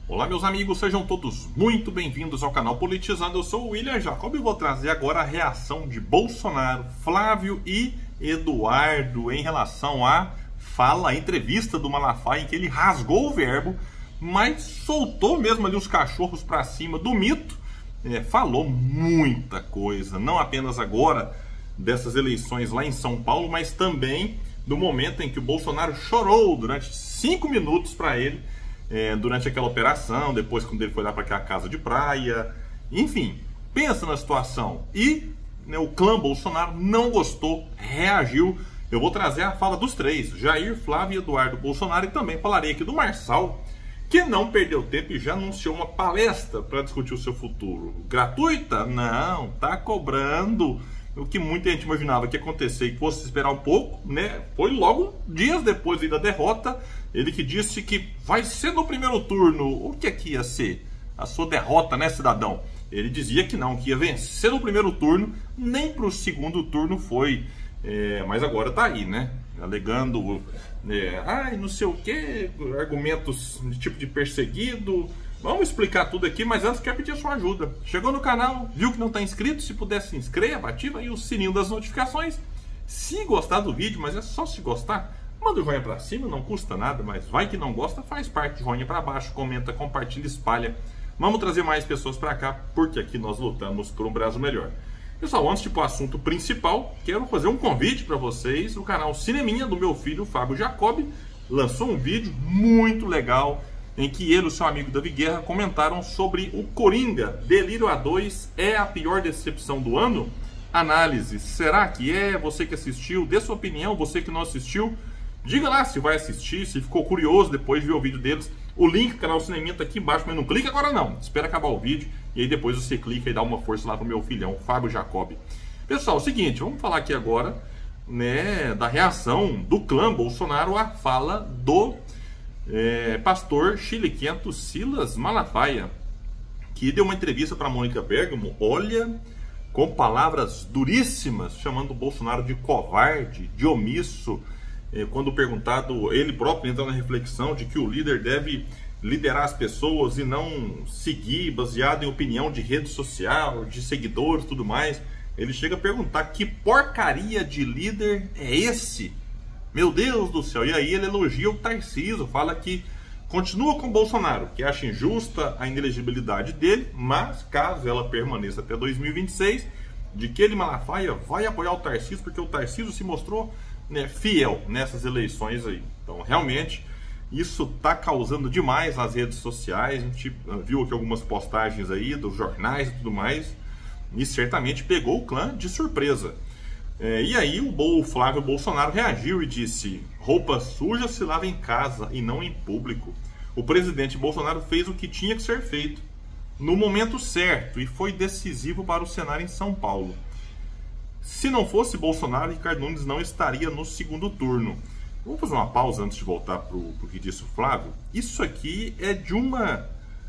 Olá meus amigos, sejam todos muito bem-vindos ao canal Politizando. Eu sou o William Jacob e vou trazer agora a reação de Bolsonaro, Flávio e Eduardo em relação à fala, a entrevista do Malafaia em que ele rasgou o verbo, mas soltou mesmo ali os cachorros para cima do mito. Falou muita coisa, não apenas agora dessas eleições lá em São Paulo, mas também do momento em que o Bolsonaro chorou durante 5 minutos para ele, durante aquela operação, depois quando ele foi lá para aquela casa de praia, enfim, pensa na situação. E o clã Bolsonaro não gostou, reagiu. Eu vou trazer a fala dos três, Jair, Flávio e Eduardo Bolsonaro, e também falarei aqui do Marçal, que não perdeu tempo e já anunciou uma palestra para discutir o seu futuro. Gratuita? Não, tá cobrando. O que muita gente imaginava que ia acontecer e que fosse esperar um pouco, foi logo dias depois da derrota. Ele que disse que vai ser no primeiro turno. O que é que ia ser? A sua derrota, né, cidadão? Ele dizia que não, que ia vencer no primeiro turno, nem para o segundo turno foi. Mas agora tá aí, né? Alegando, não sei o que, argumentos de tipo de perseguido. Vamos explicar tudo aqui, mas antes quero pedir a sua ajuda. Chegou no canal, viu que não está inscrito? Se puder, se inscreva, ativa aí o sininho das notificações. Se gostar do vídeo, mas é só se gostar, manda o joinha para cima, não custa nada, mas vai que não gosta, faz parte, joinha para baixo, comenta, compartilha, espalha. Vamos trazer mais pessoas para cá, porque aqui nós lutamos por um Brasil melhor. Pessoal, antes de ir para o assunto principal, quero fazer um convite para vocês. O canal Cineminha do meu filho, Fábio Jacob, lançou um vídeo muito legal em que ele e o seu amigo Davi Guerra comentaram sobre o Coringa. Delírio A2 é a pior decepção do ano? Análise, será que é? Você que assistiu, dê sua opinião. Você que não assistiu, diga lá se vai assistir, se ficou curioso depois de ver o vídeo deles. O link do canal Cineminha tá aqui embaixo, mas não clica agora não. Espera acabar o vídeo e aí depois você clica e dá uma força lá pro meu filhão, Fábio Jacob. Pessoal, é o seguinte, vamos falar aqui agora, da reação do clã Bolsonaro à fala do pastor chiliquento Silas Malafaia, que deu uma entrevista para Mônica Bergamo, olha, com palavras duríssimas, chamando o Bolsonaro de covarde, de omisso, quando perguntado, ele próprio entra na reflexão de que o líder deve liderar as pessoas e não seguir baseado em opinião de rede social, de seguidores e tudo mais. Ele chega a perguntar que porcaria de líder é esse? Meu Deus do céu! E aí ele elogia o Tarcísio, fala que continua com o Bolsonaro, que acha injusta a inelegibilidade dele, mas caso ela permaneça até 2026, de que ele, Malafaia, vai apoiar o Tarcísio, porque o Tarcísio se mostrou fiel nessas eleições aí. Então, realmente, isso está causando demais nas redes sociais. A gente viu aqui algumas postagens aí dos jornais e tudo mais, e certamente pegou o clã de surpresa. E aí o Flávio Bolsonaro reagiu e disse: roupa suja se lava em casa e não em público. O presidente Bolsonaro fez o que tinha que ser feito no momento certo e foi decisivo para o cenário em São Paulo. Se não fosse Bolsonaro, Ricardo Nunes não estaria no segundo turno. Vamos fazer uma pausa antes de voltar para o que disse o Flávio. Isso aqui é de uma...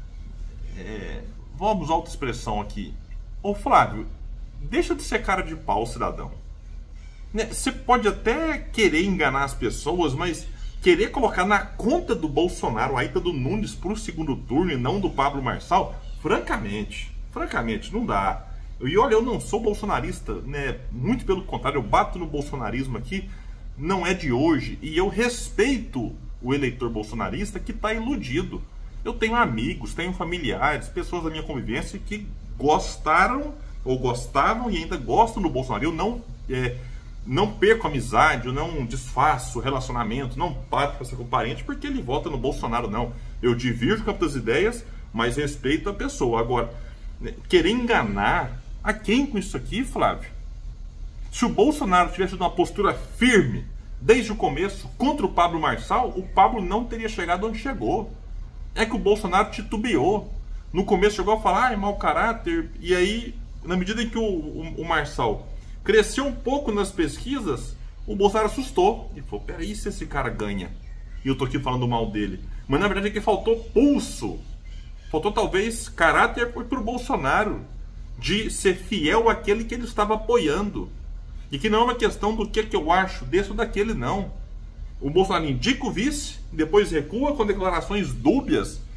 vamos usar outra expressão aqui. Ô Flávio, deixa de ser cara de pau, cidadão. Você pode até querer enganar as pessoas, mas querer colocar na conta do Bolsonaro a ida do Nunes para o segundo turno e não do Pablo Marçal, francamente, não dá. E olha, eu não sou bolsonarista, muito pelo contrário, eu bato no bolsonarismo aqui, não é de hoje, e eu respeito o eleitor bolsonarista que está iludido. Eu tenho amigos, tenho familiares, pessoas da minha convivência que gostaram, ou gostavam e ainda gostam do Bolsonaro. Eu não perco amizade, eu não desfaço relacionamento, não paro para ser com parente porque ele vota no Bolsonaro, não. Eu divirjo com as ideias, mas respeito a pessoa. Agora, querer enganar a quem com isso aqui, Flávio? Se o Bolsonaro tivesse uma postura firme desde o começo contra o Pablo Marçal, o Pablo não teria chegado onde chegou. É que o Bolsonaro titubeou. No começo chegou a falar, mau caráter, e aí, na medida em que o Marçal cresceu um pouco nas pesquisas, o Bolsonaro assustou e falou: peraí, se esse cara ganha e eu tô aqui falando mal dele. Mas na verdade é que faltou pulso, faltou talvez caráter pro Bolsonaro de ser fiel àquele que ele estava apoiando, e que não é uma questão do que eu acho desse ou daquele, não. O Bolsonaro indica o vice, depois recua com declarações dúbias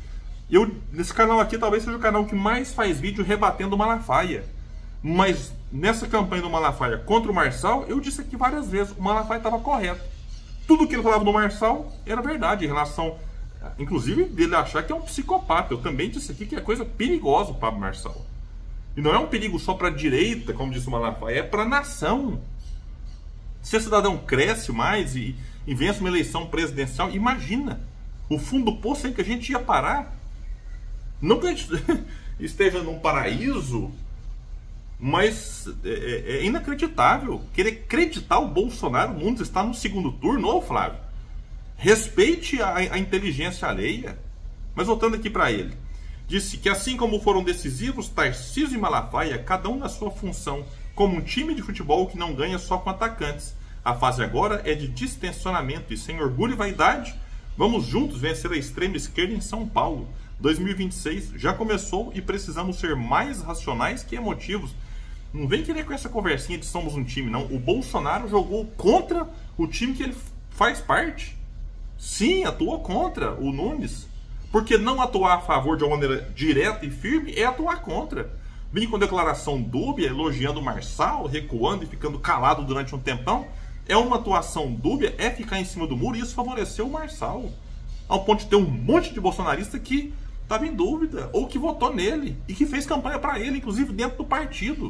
Nesse canal aqui talvez seja o canal que mais faz vídeo rebatendo o Malafaia. Mas nessa campanha do Malafaia contra o Marçal, eu disse aqui várias vezes, o Malafaia estava correto. Tudo que ele falava do Marçal era verdade, em relação, inclusive, dele achar que é um psicopata. Eu também disse aqui que é coisa perigosa o Pablo Marçal. E não é um perigo só para a direita, como disse o Malafaia, é para a nação. Se o cidadão cresce mais e vence uma eleição presidencial, imagina o fundo do poço aí que a gente ia parar. Não que a gente esteja num paraíso, mas é inacreditável querer acreditar o Bolsonaro. O mundo está no segundo turno. Ô Flávio, respeite a inteligência alheia. Mas voltando aqui para ele, disse que assim como foram decisivos Tarcísio e Malafaia, cada um na sua função, como um time de futebol que não ganha só com atacantes. A fase agora é de distensionamento e sem orgulho e vaidade, vamos juntos vencer a extrema esquerda em São Paulo. 2026 já começou e precisamos ser mais racionais que emotivos. Não vem querer com essa conversinha de somos um time, não. O Bolsonaro jogou contra o time que ele faz parte. Sim, atuou contra o Nunes. Porque não atuar a favor de uma maneira direta e firme é atuar contra. Vim com declaração dúbia, elogiando o Marçal, recuando e ficando calado durante um tempão. É uma atuação dúbia, é ficar em cima do muro, e isso favoreceu o Marçal. Ao ponto de ter um monte de bolsonarista que estava em dúvida, ou que votou nele, e que fez campanha para ele, inclusive dentro do partido.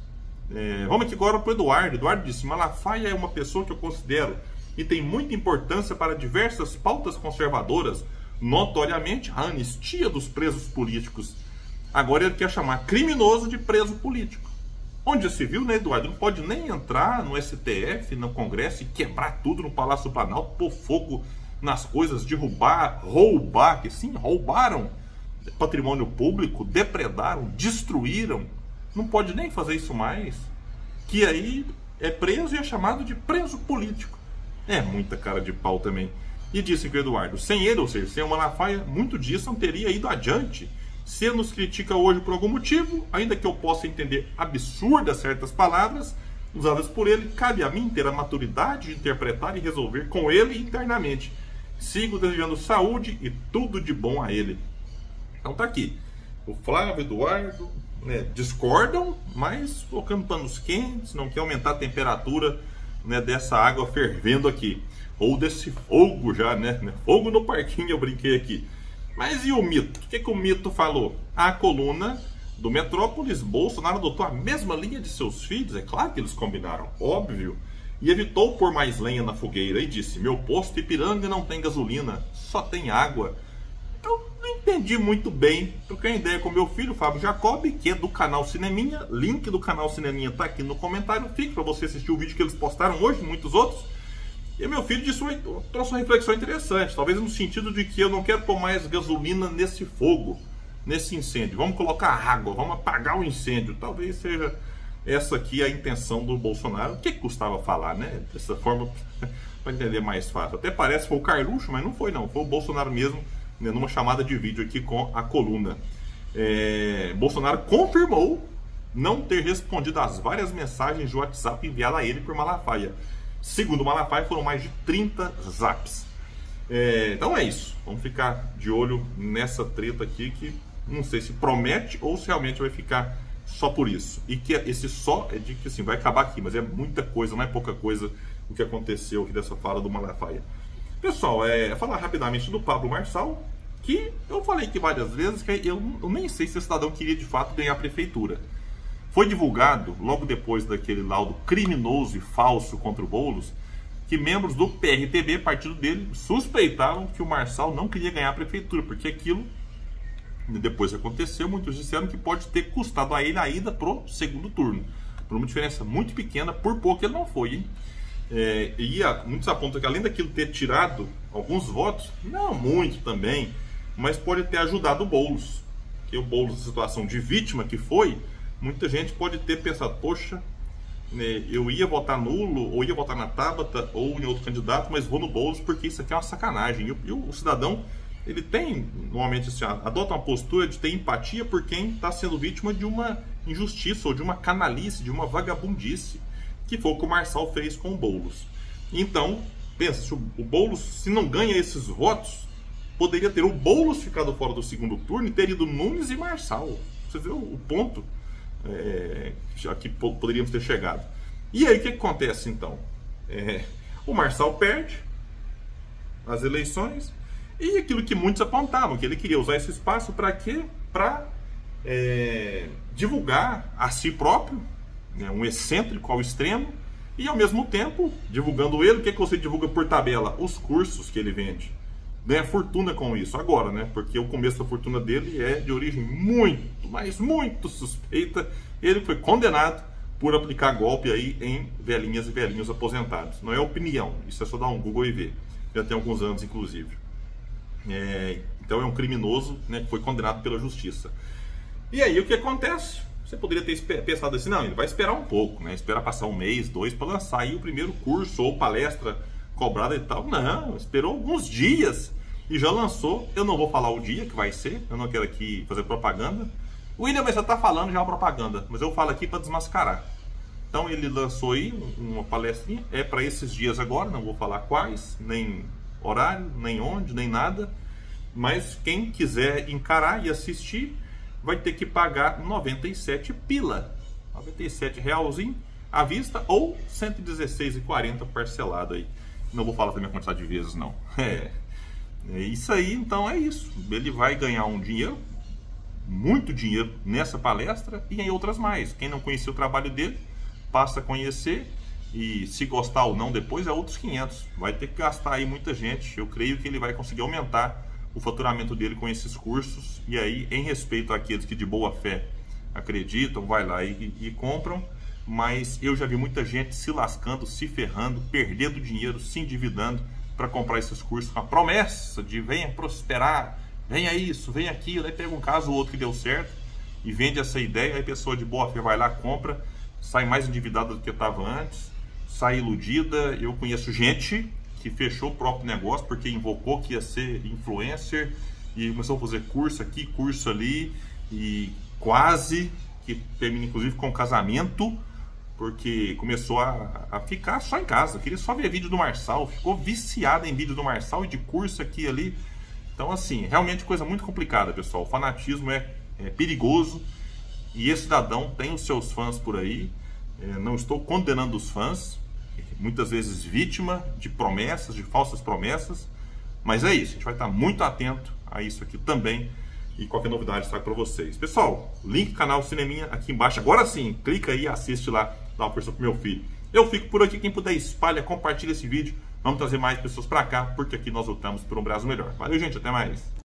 Vamos aqui agora para o Eduardo. Eduardo disse: Malafaia é uma pessoa que eu considero e tem muita importância para diversas pautas conservadoras, notoriamente a anistia dos presos políticos. Agora ele quer chamar criminoso de preso político. Onde já se viu, né, Eduardo? Não pode nem entrar no STF, no Congresso e quebrar tudo no Palácio do Planalto, pôr fogo nas coisas, derrubar, roubar, que sim, roubaram patrimônio público, depredaram, destruíram. Não pode nem fazer isso mais. Que aí é preso e é chamado de preso político. É muita cara de pau também. E disse que o Eduardo, sem ele, ou seja, sem o Malafaia, muito disso não teria ido adiante. Se ele nos critica hoje por algum motivo, ainda que eu possa entender absurdas certas palavras usadas por ele, cabe a mim ter a maturidade de interpretar e resolver com ele internamente. Sigo desejando saúde e tudo de bom a ele. Então tá aqui. O Flávio, Eduardo, discordam, mas colocando panos quentes, não quer aumentar a temperatura, dessa água fervendo aqui. Ou desse fogo já, Fogo no parquinho, eu brinquei aqui. Mas e o mito? O que o mito falou? A coluna do Metrópolis, Bolsonaro adotou a mesma linha de seus filhos, é claro que eles combinaram, óbvio, e evitou pôr mais lenha na fogueira e disse: meu posto Ipiranga não tem gasolina, só tem água. Eu não entendi muito bem, troquei uma ideia com meu filho, Fábio Jacob, que é do canal Cineminha, link do canal Cineminha tá aqui no comentário, fique para você assistir o vídeo que eles postaram hoje, muitos outros. E meu filho disse, trouxe uma reflexão interessante, talvez no sentido de que eu não quero pôr mais gasolina nesse fogo, nesse incêndio. Vamos colocar água, vamos apagar o incêndio. Talvez seja essa aqui a intenção do Bolsonaro. O que custava falar, dessa forma, para entender mais fácil. Até parece que foi o Carluxo, mas não foi não. Foi o Bolsonaro mesmo, numa chamada de vídeo aqui com a coluna. Bolsonaro confirmou não ter respondido às várias mensagens de WhatsApp enviadas a ele por Malafaia. Segundo Malafaia, foram mais de 30 zaps. Então é isso. Vamos ficar de olho nessa treta aqui, que não sei se promete ou se realmente vai ficar só por isso. E que esse só é de que assim, vai acabar aqui, mas é muita coisa, não é pouca coisa o que aconteceu aqui dessa fala do Malafaia. Pessoal, falar rapidamente do Pablo Marçal, que eu falei aqui várias vezes que eu nem sei se o cidadão queria de fato ganhar a prefeitura. Foi divulgado, logo depois daquele laudo criminoso e falso contra o Boulos, que membros do PRTB, partido dele, suspeitavam que o Marçal não queria ganhar a prefeitura, porque aquilo, depois aconteceu, muitos disseram que pode ter custado a ele a ida pro segundo turno. Por uma diferença muito pequena, por pouco ele não foi, hein? Muitos apontam que além daquilo ter tirado alguns votos, não muito também, mas pode ter ajudado o Boulos. Que o Boulos, na situação de vítima que foi, muita gente pode ter pensado, poxa, eu ia votar nulo, ou ia votar na Tabata, ou em outro candidato, mas vou no Boulos porque isso aqui é uma sacanagem. E o cidadão, ele tem, normalmente, assim, adota uma postura de ter empatia por quem está sendo vítima de uma injustiça, ou de uma canalice, de uma vagabundice, que foi o que o Marçal fez com o Boulos. Então, pensa, se o Boulos, se não ganha esses votos, poderia ter o Boulos ficado fora do segundo turno e ter ido Nunes e Marçal. Você viu o ponto a que poderíamos ter chegado. E aí o que acontece então? O Marçal perde as eleições e aquilo que muitos apontavam, que ele queria usar esse espaço para quê? Para divulgar a si próprio, né, um excêntrico ao extremo, e ao mesmo tempo, divulgando ele, o que você divulga por tabela? Os cursos que ele vende. Ganha fortuna com isso agora, né? Porque o começo da fortuna dele é de origem muito, mas muito suspeita. Ele foi condenado por aplicar golpe aí em velhinhas e velhinhos aposentados. Não é opinião, isso é só dar um Google e ver. Já tem alguns anos, inclusive. Então é um criminoso, né, que foi condenado pela justiça. E aí o que acontece? Você poderia ter pensado assim, não, ele vai esperar um pouco, né? Esperar passar 1 mês, 2 para lançar aí o primeiro curso ou palestra cobrada e tal. Não, esperou alguns dias e já lançou. Eu não vou falar o dia que vai ser, eu não quero aqui fazer propaganda. O William já está falando já uma propaganda, mas eu falo aqui para desmascarar. Então ele lançou aí uma palestrinha, é para esses dias agora, não vou falar quais, nem horário, nem onde, nem nada. Mas quem quiser encarar e assistir vai ter que pagar 97 pila, 97 realzinho à vista ou 116,40 parcelado aí. Não vou falar também a quantidade de vezes não. É isso aí, então é isso. Ele vai ganhar um dinheiro, muito dinheiro nessa palestra e em outras mais. Quem não conhecia o trabalho dele, passa a conhecer e se gostar ou não depois é outros 500. Vai ter que gastar aí muita gente. Eu creio que ele vai conseguir aumentar o faturamento dele com esses cursos, e aí, em respeito àqueles que de boa fé acreditam, vai lá e compram, mas eu já vi muita gente se lascando, se ferrando, perdendo dinheiro, se endividando para comprar esses cursos com a promessa de venha prosperar, venha isso, venha aquilo, aí pega um caso ou outro que deu certo e vende essa ideia, aí a pessoa de boa fé vai lá, compra, sai mais endividada do que estava antes, sai iludida. Eu conheço gente que fechou o próprio negócio porque invocou que ia ser influencer e começou a fazer curso aqui, curso ali, e quase que termina inclusive com casamento, porque começou a ficar só em casa, queria só ver vídeo do Marçal, ficou viciado em vídeo do Marçal e de curso aqui e ali. Então assim, realmente coisa muito complicada, pessoal. O fanatismo é perigoso e esse cidadão tem os seus fãs por aí. Não estou condenando os fãs, muitas vezes vítima de promessas, de falsas promessas, mas é isso, a gente vai estar muito atento a isso aqui também e qualquer novidade trago para vocês. Pessoal, link do canal Cineminha aqui embaixo, agora sim, clica aí e assiste lá, dá uma força pro meu filho. Eu fico por aqui, quem puder espalha, compartilha esse vídeo, vamos trazer mais pessoas para cá, porque aqui nós lutamos por um Brasil melhor. Valeu gente, até mais!